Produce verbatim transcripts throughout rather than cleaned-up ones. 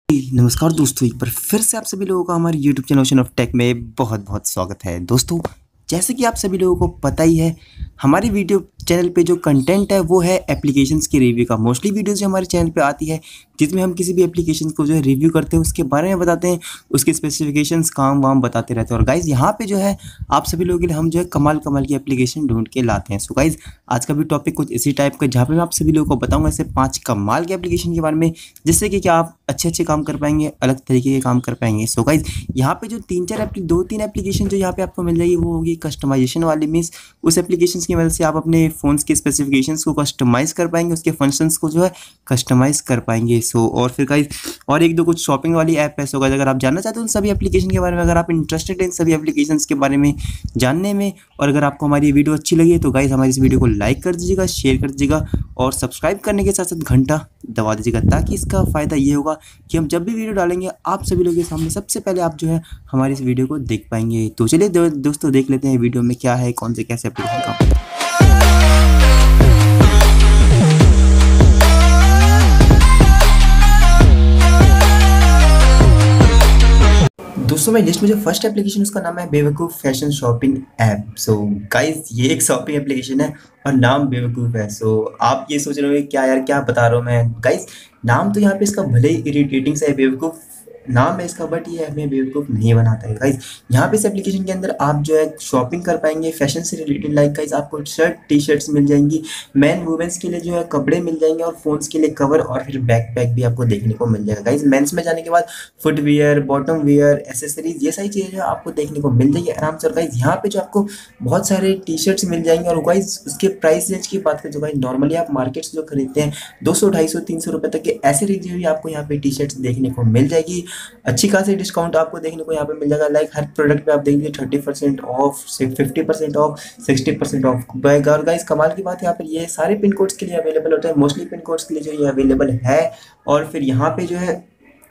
नमस्कार दोस्तों, एक बार फिर से आप सभी लोगों का हमारे YouTube channel Ocean of Tech में बहुत बहुत स्वागत है। दोस्तों, जैसे कि आप सभी लोगों को पता ही है, हमारी वीडियो चैनल पे जो कंटेंट है वो है एप्लीकेशंस की रिव्यू का। मोस्टली वीडियोस जो हमारे चैनल पे आती है जिसमें हम किसी भी एप्लीकेशन को जो है रिव्यू करते हैं, उसके बारे में बताते हैं, उसके स्पेसिफिकेशंस काम वाम बताते रहते हैं। और गाइज़ यहाँ पे जो है आप सभी लोगों के लिए हम जो है कमाल कमाल की एप्लीकेशन ढूंढ के लाते हैं। सो गाइज़ आज का भी टॉपिक कुछ इसी टाइप का, जहाँ पे मैं आप सभी लोगों को बताऊँगा ऐसे पाँच कमाल के एप्लीकेशन के बारे में, जिससे कि क्या आप अच्छे अच्छे काम कर पाएंगे, अलग तरीके के काम कर पाएंगे। सो गाइज़ यहाँ पे जो तीन चार एप्ली दो तीन एप्लीकेशन जो यहाँ पे आपको मिल जाएगी वो होगी कस्टमाइजेशन वाली। मीन्स उस एप्लीकेशन की मदद से आप अपने फ़ोन्स के स्पेसिफिकेशंस को कस्टमाइज़ कर पाएंगे, उसके फंक्शंस को जो है कस्टमाइज़ कर पाएंगे। सो और फिर गाइस और एक दो कुछ शॉपिंग वाली ऐप है। सो गाइस अगर आप जानना चाहते हो उन सभी एप्लीकेशन के बारे में, अगर आप इंटरेस्टेड हैं इन सभी एप्लीकेशंस के बारे में जानने में, और अगर आपको हमारी वीडियो अच्छी लगी तो गाइस हमारी इस वीडियो को लाइक कर दीजिएगा, शेयर कर दीजिएगा और सब्सक्राइब करने के साथ साथ घंटा दबा दीजिएगा, ताकि इसका फ़ायदा ये होगा कि हम जब भी वीडियो डालेंगे आप सभी लोगों के सामने सबसे पहले आप जो है हमारी इस वीडियो को देख पाएंगे। तो चलिए दो, दोस्तों देख लेते हैं वीडियो में क्या है, कौन से कैसे एप्लीकेशन का। दोस्तों मेरी लिस्ट में जो फर्स्ट एप्लीकेशन उसका नाम है Bewakoof fashion shopping app. So guys ये एक शॉपिंग एप्लीकेशन है और नाम बेवकूफ़ है। सो so, आप ये सोच रहे हो क्या यार क्या बता रहा हूँ मैं। गाइस नाम तो यहाँ पे इसका भले ही इरिटेटिंग सा है, बेवकूफ़ नाम है इसका, बट ये हमें बेवकूफ़ नहीं बनाता है। गाइस यहाँ पे इस एप्लीकेशन के अंदर आप जो है शॉपिंग कर पाएंगे फैशन से रिलेटेड। लाइक गाइस आपको शर्ट टी शर्ट्स मिल जाएंगी, मैन वुमेंस के लिए जो है कपड़े मिल जाएंगे, और फोन्स के लिए कवर और फिर बैक पैक भी आपको देखने को मिल जाएगा। गाइस मेंस में जाने के बाद फुटवियर, बॉटम वियर, एसेसरीज, ये सारी चीज़ें जो आपको देखने को मिल जाएगी आराम से। और गाइस यहाँ पे जो आपको बहुत सारे टी शर्ट्स मिल जाएंगे, और गाइस उसके प्राइस रेंज की बात करें तो गाइस नॉर्मली आप मार्केट से जो खरीदते हैं दो सौ ढाई सौ तीन सौ रुपये तक के ऐसे रेंज भी आपको यहाँ पे टी शर्ट्स देखने को मिल जाएगी। अच्छी खासी डिस्काउंट आपको देखने को यहाँ पे मिल जाएगा। लाइक हर प्रोडक्ट पे आप देखेंगे thirty percent off, fifty percent off, sixty percent off. और गाइस कमाल की बात यहाँ पर ये सारे पिन कोड्स के लिए अवेलेबल होता है, मोस्टली पिन कोड्स के लिए जो ये अवेलेबल है। और फिर यहाँ पे जो है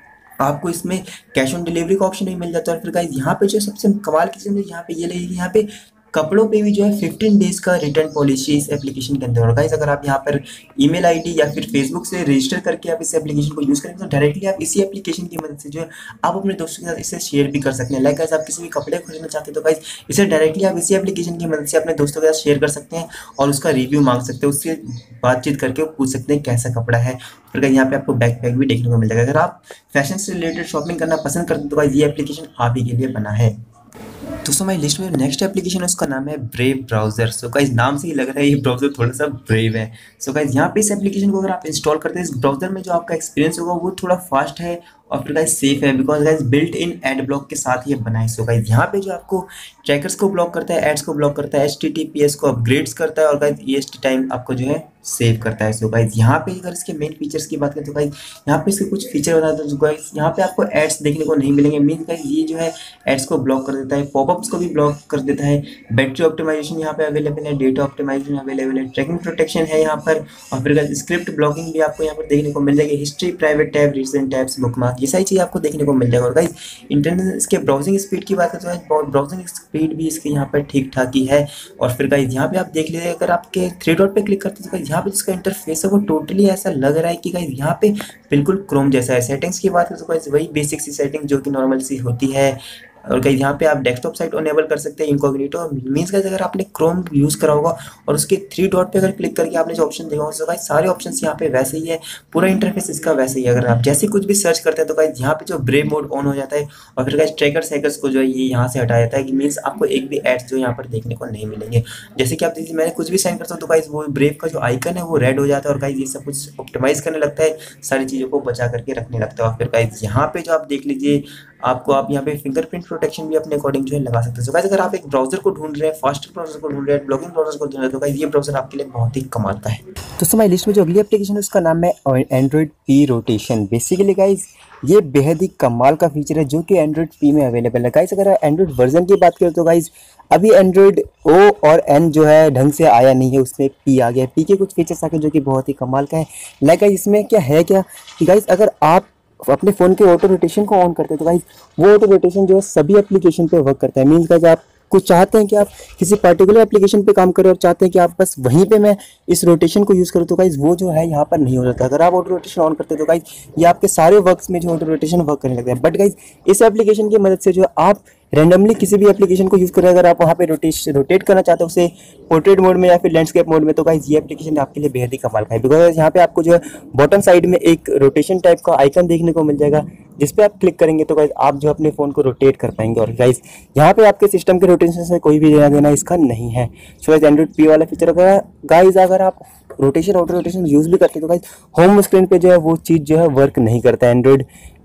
आपको इसमें कैश ऑन डिलीवरी का ऑप्शन भी मिल जाता है। और फिर गाइस यहाँ पे जो सबसे कमाल की चीज़ यहाँ पे ये लगेगी, यहाँ पे कपड़ों पे भी जो है फिफ्टीन डेज का रिटर्न पॉलिसी इस एप्लीकेशन के अंदर। और गाइस अगर आप यहाँ पर ईमेल आईडी या फिर फेसबुक से रजिस्टर करके आप इस एप्लीकेशन को यूज़ करेंगे तो डायरेक्टली आप इसी एप्लीकेशन की मदद से जो है आप अपने दोस्तों के साथ इसे शेयर भी कर सकते हैं। लाइक गाइस आप किसी भी कपड़े खरीदना चाहते हैं तो गाइस इसे डायरेक्टली आप इसी एप्लीकेशन की मदद से अपने दोस्तों के साथ शेयर कर सकते हैं और उसका रिव्यू मांग सकते हैं, उससे बातचीत करके पूछ सकते हैं कैसा कपड़ा है। फिर यहाँ पे आपको बैक पैक भी देखने को मिल जाएगा। अगर आप फैशन से रिलेटेड शॉपिंग करना पसंद करते हैं तो गाइस ये एप्लीकेशन आप ही के लिए बना है। दोस्तों हमारी लिस्ट में नेक्स्ट एप्लीकेशन है उसका नाम है ब्रेव ब्राउजर। सो गाइस नाम से ही लग रहा है ये ब्राउजर थोड़ा सा ब्रेव है। सो गाइस यहाँ पे इस एप्लीकेशन को अगर आप इंस्टॉल करते हैं इस ब्राउजर में जो आपका एक्सपीरियंस होगा वो थोड़ा फास्ट है और फिर गाइस सेफ है, because guys built in ad block के साथ ये बना है। सो गाइस यहाँ पे जो आपको ट्रैकर्स को ब्लॉक करता है, एड्स को ब्लॉक करता है, H T T P S को अपग्रेड्स करता है और guys E S T time आपको जो है सेव करता है। सो गाइस यहाँ पे अगर इसके मेन फीचर्स की बात करें तो गाइस यहाँ पे इसके कुछ फीचर बता दो। गाइस यहाँ पे आपको एड्स देखने को नहीं मिलेंगे, मीन गाइस ये जो है एड्स को ब्लॉक कर देता है, पॉपअप्स को भी ब्लॉक कर देता है, बैटरी ऑप्टिमाइजेशन यहाँ पे अवेलेबल है, डेटा ऑप्टिमाइजेशन अवेलेबल है, ट्रैकिंग प्रोटेक्शन है यहाँ पर, और फिर गाइस स्क्रिप्ट ब्लॉकिंग भी आपको यहाँ पर देखने को मिल जाएगी, history, private tab, recent tabs, bookmark, ये सारी चीज़ आपको देखने को मिल जाएगा। और गाइस इंटरनेट इसके ब्राउजिंग स्पीड की बात करें तो ब्राउजिंग स्पीड भी इसके यहाँ पर ठीक ठाक ही है। और फिर गाइस यहाँ पे आप देख लीजिए, अगर आपके थ्री डॉट पे क्लिक करते हैं तो गाइस यहाँ पे जिसका इंटरफेस है वो टोटली ऐसा लग रहा है कि गाइस यहाँ पे बिल्कुल क्रोम जैसा है। सेटिंग्स की बात करें तो गाइस वही बेसिक सी सेटिंग जो कि नॉर्मल सी होती है। और गाइस यहाँ पे आप डेस्कटॉप साइट इनेबल कर सकते हैं, इनकॉग्निटो मींस गाइस अगर आपने क्रोम यूज़ करा होगा और उसके थ्री डॉट पे अगर क्लिक करके आपने जो ऑप्शन देखा होगा तो गाइस सारे ऑप्शंस यहाँ पे वैसे ही है, पूरा इंटरफेस इसका वैसे ही है। अगर आप जैसे कुछ भी सर्च करते हैं तो गाइस यहाँ पे जो ब्रेव मोड ऑन हो जाता है और फिर गाइस ट्रैकर साइकल्स को जो है ये यहाँ से हटा जाता है, कि मीन्स आपको एक भी एड्स जो यहाँ पर देखने को नहीं मिलेंगे। जैसे कि आप देखिए मैंने कुछ भी सेंड करता हूँ तो गाइस वो ब्रेव का जो आइकन है वो रेड हो जाता है और गाइस ये सब कुछ ऑप्टिमाइज करने लगता है, सारी चीज़ों को बचा करके रखने लगता है। और फिर गाइस यहाँ पे जो आप देख लीजिए आपको आप यहाँ पे फिंगरप्रिंट प्रोटेक्शन भी अपने अकॉर्डिंग जो है लगा सकते हैं। तो गाइस अगर आप एक ब्राउजर को ढूंढ रहे हैं, फास्ट ब्राउजर को ढूंढ रहे हैं, ब्लॉगिंग ब्राउजर को ढूंढ रहे हैं तो गाइस ये ब्राउजर आपके लिए बहुत ही कमाल का है। दोस्तों हमारी लिस्ट में जो अगली एप्लीकेशन है उसका नाम है Android P rotation. Basically guys ये बेहद ही कमाल का फीचर है जो कि एंड्रॉइड पी में अवेलेबल है। गाइस अगर एंड्रॉइड वर्जन की बात करें तो गाइस अभी एंड्रॉइड ओ और एन जो है ढंग से आया नहीं है, उसमें पी आ गया। पी के कुछ फीचर्स आ गए जो कि बहुत ही कमाल का है। लाइक गाइस इसमें क्या है क्या कि गाइस अगर आप अपने फ़ोन के ऑटो रोटेशन को ऑन करते हैं तो गाइस वो ऑटो रोटेशन जो है सभी एप्लीकेशन पे वर्क करता है। मीन्स गाइस आप कुछ चाहते हैं कि आप किसी पर्टिकुलर एप्लीकेशन पे काम करें और चाहते हैं कि आप बस वहीं पे मैं इस रोटेशन को यूज़ करूँ, तो गाइज वो जो है यहाँ पर नहीं हो जाता। अगर आप ऑटो रोटेशन ऑन करते हैं तो गाइज ये आपके सारे वर्क्स में जो ऑटो रोटेशन वर्क करने लगता है। बट गाइज इस एप्लीकेशन की मदद से जो आप रैंडमली किसी भी एप्लीकेशन को यूज़ करें, अगर आप वहाँ पे रोटेश रोटेट करना चाहते हो उसे पोर्ट्रेट मोड में या फिर लैंडस्केप मोड में, तो गाइज ये एप्लीकेशन आपके लिए बेहद ही कमाल का है। बिकॉज यहाँ पे आपको जो है बॉटम साइड में एक रोटेशन टाइप का आइकन देखने को मिल जाएगा, जिस पे आप क्लिक करेंगे तो गाइज आप जो अपने फ़ोन को रोटेट कर पाएंगे। और गाइज यहाँ पे आपके सिस्टम के रोटेशन से कोई भी लेना देना इसका नहीं है। सो गाइज एंड्रॉइड पी वाला फीचर होगा गाइज। अगर आप रोटेशन ऑटो रोटेशन यूज़ भी करते हैं तो गाइज होम स्क्रीन पे जो है वो चीज़ जो है वर्क नहीं करता है। एंड्रॉइड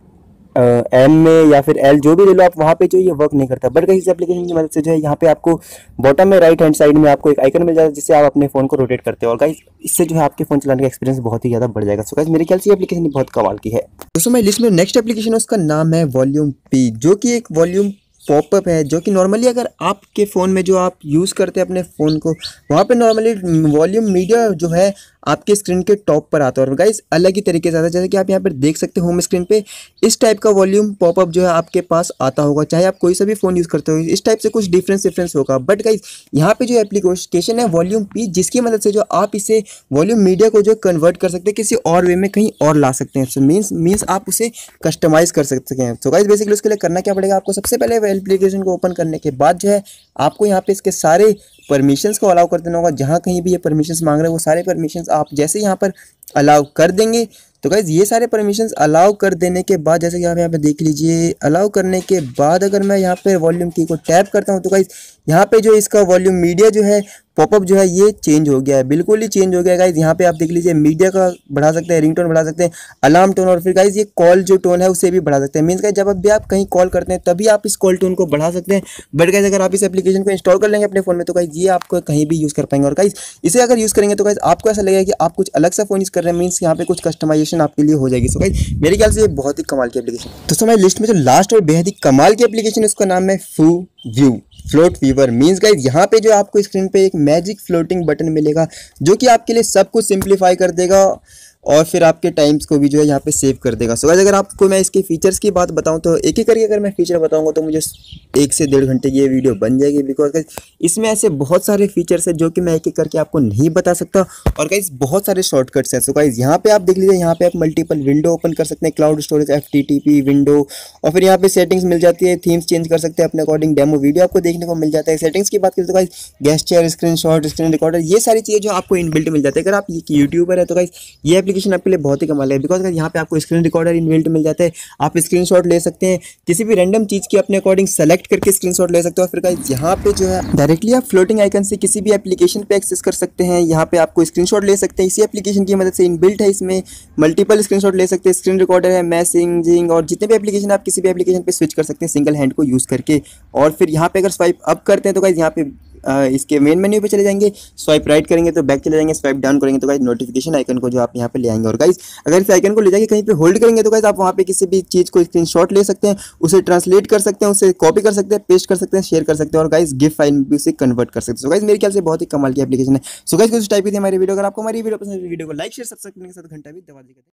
एम में या फिर एल जो भी ले लो आप, वहाँ पे जो ये वर्क नहीं करता। बट गाइस इस एप्लीकेशन की मदद से जो है यहाँ पे आपको बॉटम में राइट हैंड साइड में आपको एक आइकन मिल जाता है, जिससे आप अपने फ़ोन को रोटेट करते हो। और गाइस इससे जो है आपके फ़ोन चलाने का एक्सपीरियंस बहुत ही ज़्यादा बढ़ जाएगा। सो गाइस मेरे ख्याल से ये एप्लीकेशन बहुत कमाल की है। दोस्तों मैं लिस्ट में नेक्स्ट एप्लीकेशन है, उसका नाम है वॉल्यूम पी, जो कि एक वॉल्यूम पॉपअप है, जो कि नॉर्मली अगर आपके फ़ोन में जो आप यूज़ करते हैं अपने फ़ोन को, वहाँ पे नॉर्मली वॉल्यूम मीडिया जो है आपके स्क्रीन के टॉप पर आता है। और गाइस अलग ही तरीके से आता है, जैसे कि आप यहाँ पर देख सकते हो होम स्क्रीन पे इस टाइप का वॉल्यूम पॉपअप जो है आपके पास आता होगा, चाहे आप कोई सा भी फ़ोन यूज़ करते हो इस टाइप से कुछ डिफरेंस डिफरेंस होगा। बट गाइस यहाँ पे जो एप्लीकेशन है वॉल्यूम पी, जिसकी मदद से जो आप इसे वॉल्यूम मीडिया को जो कन्वर्ट कर सकते हैं किसी और वे में, कहीं और ला सकते हैं। सो मीन्स मीन्स आप उसे कस्टमाइज कर सकते हैं। तो गाइस बेसिकली उसके लिए करना क्या पड़ेगा, आपको सबसे पहले एप्लीकेशन को ओपन करने के बाद जो है आपको यहाँ पे इसके सारे परमिशंस को अलाउ कर देना होगा। जहाँ कहीं भी ये परमिशंस मांग रहे हैं वो सारे परमिशंस आप जैसे यहाँ पर अलाउ कर देंगे तो गाइज ये सारे परमिशंस अलाउ कर देने के बाद, जैसे कि आप यहाँ पे देख लीजिए, अलाउ करने के बाद अगर मैं यहाँ पे वॉल्यूम की को टैप करता हूँ तो गाइज यहाँ पे जो इसका वॉल्यूम मीडिया जो है पॉपअप जो है ये चेंज हो गया है, बिल्कुल ही चेंज हो गया है गाइज। यहाँ पे आप देख लीजिए मीडिया का बढ़ा सकते हैं, रिंगटोन बढ़ा सकते हैं, अलार्म टोन, और फिर गाइज ये कॉल जो टोन है उसे भी बढ़ा सकते हैं। मीन्स गाइज जब भी आप कहीं कॉल करते हैं तभी आप इस कॉल टोन को बढ़ा सकते हैं। बट गाइज अगर आप इस एप्लीकेशन को इंस्टॉल कर लेंगे अपने फोन में तो गाइज ये आपको कहीं भी यूज़ कर पाएंगे। और गाइज इसे अगर यूज़ करेंगे तो गाइज आपको ऐसा लगेगा कि आप कुछ अलग सा फोन यूज़ कर रहे हैं, मीन्स यहाँ पे कुछ कस्टमाइजेशन आपके लिए हो जाएगी। सो गाइज मेरे ख्याल से ये बहुत ही कमाल की एप्लीकेशन। दोस्तों हमारी लिस्ट में जो लास्ट और बेहद ही कमाल की एप्लीकेशन है उसका नाम है fooView float viewer. Means guys यहाँ पे जो आपको स्क्रीन पे एक मैजिक फ्लोटिंग बटन मिलेगा, जो कि आपके लिए सब कुछ सिंप्लीफाई कर देगा और फिर आपके टाइम्स को भी जो है यहाँ पे सेव कर देगा। सो गाइस अगर आपको मैं इसके फीचर्स की बात बताऊँ तो एक एक करके अगर मैं फीचर बताऊँगा तो मुझे एक से डेढ़ घंटे की ये वीडियो बन जाएगी, बिकॉज गाइस इसमें ऐसे बहुत सारे फीचर्स हैं जो कि मैं एक एक करके आपको नहीं बता सकता। और गाइस बहुत सारे शॉर्टकट्स हैं। सो गाइस यहाँ पे आप देख लीजिए, यहाँ पे आप मल्टीपल विंडो ओपन कर सकते हैं, cloud storage, F T T P window, और फिर यहाँ पे सेटिंग्स मिल जाती है, थीम्स चेंज कर सकते हैं अपने अकॉर्डिंग, डेमो वीडियो आपको देखने को मिल जाता है। सेटिंग्स की बात करें तो guys gesture, screenshot, screen recorder, ये सारी चीज़ें जो आपको इनबिल्ट मिल जाती है। अगर आप यूट्यूबर है तो गाइस ये एप्लीकेशन आपके लिए बहुत ही कमाल है, बिकॉज यहाँ पे आपको स्क्रीन रिकॉर्डर इनबिल्ट मिल जाता है, आप स्क्रीनशॉट ले सकते हैं, किसी भी रैंडम चीज़ की अपने अकॉर्डिंग सेलेक्ट करके स्क्रीनशॉट ले सकते हो। फिर गाइस यहाँ पे जो है डायरेक्टली आप फ्लोटिंग आइकन से किसी भी एप्लीकेशन पे एक्सेस कर सकते हैं, यहाँ पे आपको स्क्रीनशॉट ले सकते हैं। इसी एप्लीकेशन की मदद से इनबिल्ट है, इसमें मल्टीपल स्क्रीनशॉट ले सकते हैं, स्क्रीन रिकॉर्डर है, मैसेजिंग और जितने भी एप्लीकेशन आप किसी भी एप्लीकेशन पे स्विच कर सकते हैं सिंगल हैंड को यूज़ करके। और फिर यहाँ पे अगर स्वाइप अप करते हैं तो गाइस यहाँ पे आ, इसके मेन मेन्यू पे चले जाएंगे, स्वाइप राइट करेंगे तो बैक चले जाएंगे, स्वाइप डाउन करेंगे तो गाइस नोटिफिकेशन आइकन को जो आप यहाँ पे ले आएंगे। और गाइस अगर इस आइकन को ले जाके कहीं पे होल्ड करेंगे तो गाइस आप वहाँ पे किसी भी चीज़ को स्क्रीनशॉट ले सकते हैं, उसे ट्रांसलेट कर सकते हैं, उसे कॉपी कर सकते हैं, पेस्ट कर सकते हैं, शेयर कर सकते हैं और गाइस गिफ फाइल भी उसे कन्वर्ट कर सकते हैं। सो गाइस मेरे ख्याल से बहुत ही कमाल की एप्लीकेशन है। सो गाइस कुछ टाइप की थी हमारी वीडियो। अगर आपको हमारी वीडियो पसंद है वीडियो को लाइक शेयर सब्सक्राइब करने के साथ घंटा भी दबा दीजिए।